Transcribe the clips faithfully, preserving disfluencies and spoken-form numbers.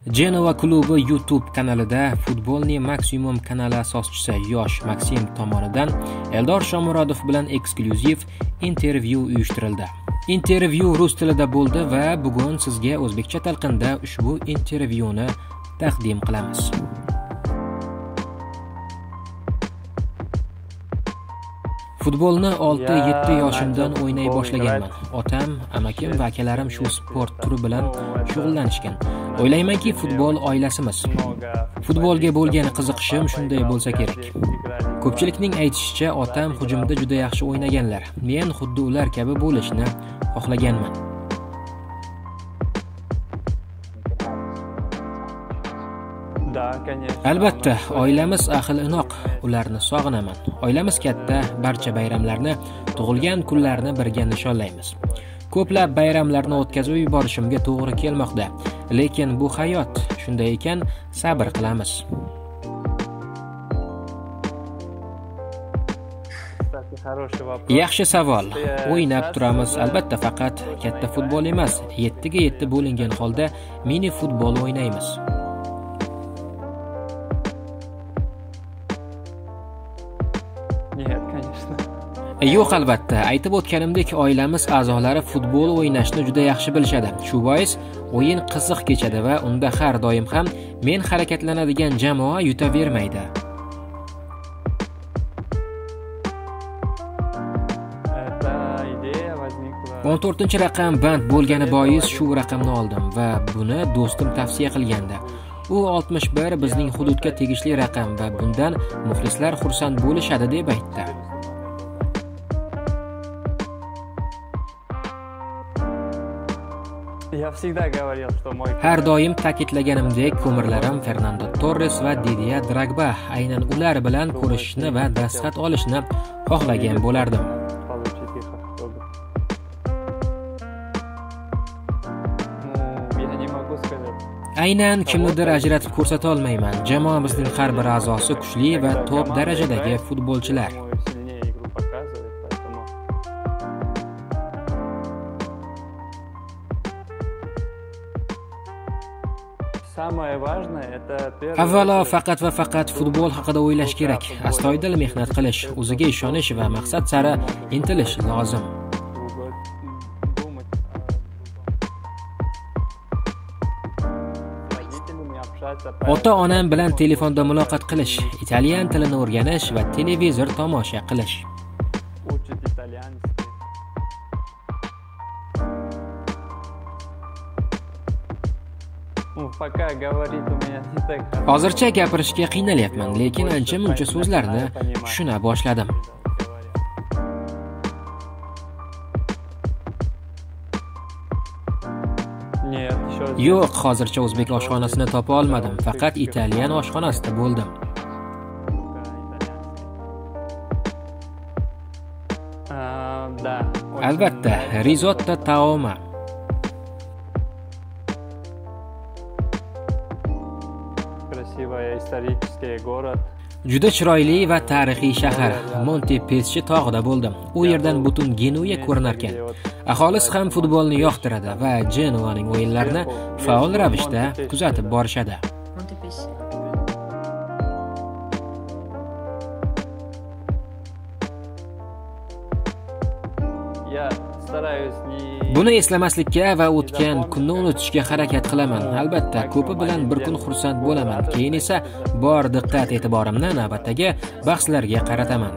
Genoa klubi YouTube kanalida futbolning maksimum kanali asoschisi yosh Maksim tomonidan Eldor Shomurodov bilan eksklyuziv intervyu uyushtirildi. Intervyu rus tilida bo'ldi va bugun sizga o'zbekcha talqinda ushbu intervyuni taqdim qilamiz. Futbolni olti yetti yoshimdan o'ynay boshlaganman. Otam, amakim va akalarim shu sport turi bilan shug'ullanishgan. O'ylaymanki, futbol oilasimiz. Futbolga bo'lgan qiziqishim shunday bo'lsa kerak. Ko'pchilikning aytishicha, otam hujumda juda yaxshi o'ynaganlar. Men xuddi ular kabi bo'lishni xohlaganman. Albatta, oilamiz ahil-inoq, ularni sog'inaman. Oilamiz katta, barcha bayramlarni, tug'ilgan kunlarni birga nishonlaymiz. Ko'plab bayramlarni o'tkazib yuborishimga to'g'ri kelmoqda, lekin bu hayot. Shunday ekan, sabr qilamiz. Yaxshi savol. O'ynab turamiz, albatta, faqat katta futbol emas, yetti ga yetti bo'lingan holda mini futbol o'ynaymiz. Yo'q, albatta, aytib o'tganimdek, oilamiz a'zolari futbol o'ynashni juda yaxshi bilishadi. Shu bois o'yin qiziq kechadi va unda har doim ham men harakatlanadigan jamoa yutavermaydi. o'n to'rtinchi raqam band bo'lgani bois shu raqamni oldim va buni do'stim tavsiya qilgandi. U oltmish bir bizning hududga tegishli raqam va bundan muxlislar xursand bo'lishadi deb aytdi. Har doim ta'kidlaganimdek, ko'mirlarim Fernando Torres va Didier Drogba, aynan ular bilan ko'rishishni va dastxat olishni xohlagan bo'lardim. Aynan kimnidir ajratib ko'rsata olmayman. Jamoamizning har bir a'zosi kuchli va top darajadagi futbolchilar. Avvalo faqat va faqat futbol haqida o'ylash kerak. Astoydil mehnat qilish, o'ziga ishonish va maqsad sari intilish lozim. Ota-onam bilan telefonda muloqot qilish, italyan tilini o'rganish va televizor tomosha qilish. Hozircha gapirishga qiynalyapman, lekin ancha-muncha so'zlarni tushuna boshladim. Yo'q, hozircha o'zbek oshxonasini topa olmadim, faqat italyan oshxonasida bo'ldim. Albatta, risotto taoma. Juda chiroyli va tarixiy shahar. Montepeschi tog'ida bo'ldim. U yerdan butun Genuya ko'rinar ekan. Aholisi ham futbolni yoqtiradi va Genoaning o'yinlarini faol ravishda kuzatib borishadi. Buni eslamaslikka va o'tgan kunni unutishga harakat qilaman. Albatta, ko'pi bilan bir kun xursand bo'laman. Keyin esa bor diqqat e'tiborimni navbatdagi bahslarga qarataman.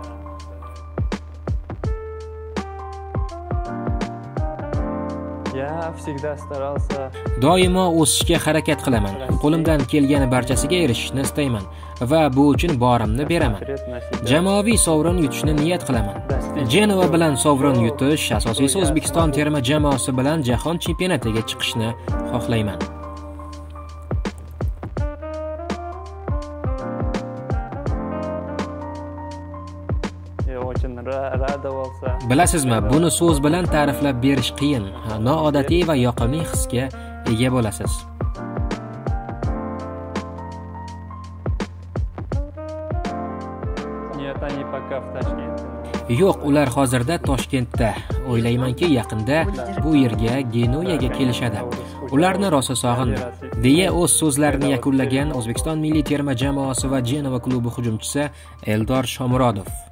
Doimo o'sishga harakat qilaman. Qo'limdan kelgan barchasiga erishishni istayman va bu uchun borimni beraman. Jamoaviy sovrin yutishni niyat qilaman. Genoa bilan sovrin yutish, asosiysi O'zbekiston terma jamoasi bilan jahon chempionatiga chiqishni xohlayman. Bilasizmi, buni so'z bilan ta'riflab berish qiyin. Noodatiy va yoqimli hisga ega bo'lasiz. Yo'q, ular hozirda Toshkentda. O'ylaymanki, yaqinda bu yerga Genuyaga kelishadi. Ularni rosa sog'indim, deya o'z so'zlarini yakunlagan O'zbekiston milliy terma jamoasi va Jenova klubi hujumchisi Eldor Shomurodov.